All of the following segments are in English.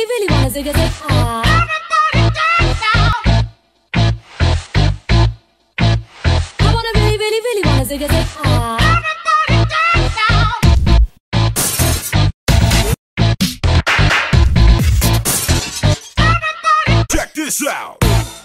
really wanna zig a zig ah. I wanna really wanna zig a zig ah. Check this out.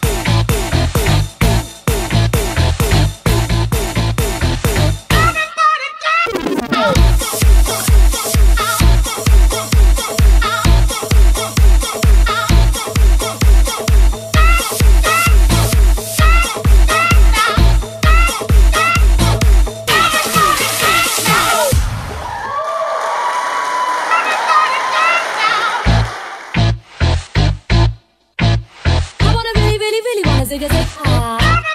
Zig a zig ah.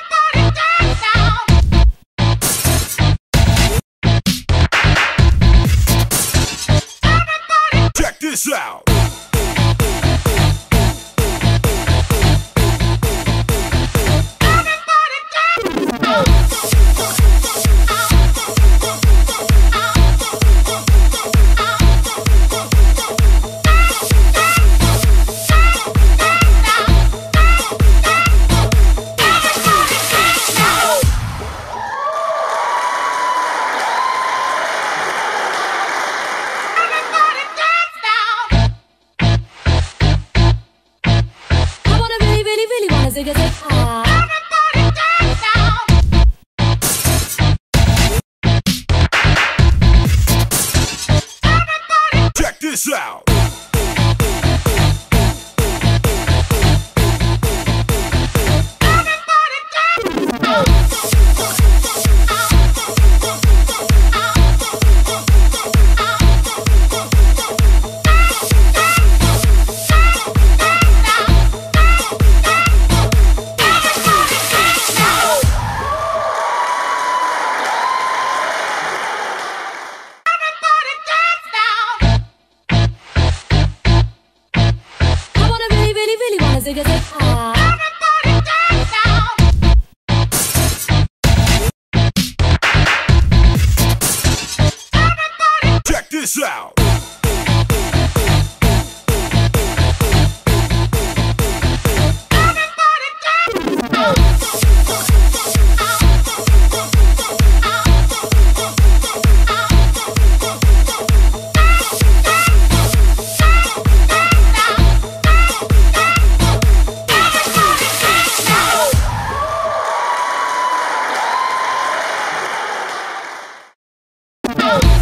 Check this out. Zig a zig ah. Check this out. Zig a zig ah. Check this out. Oh!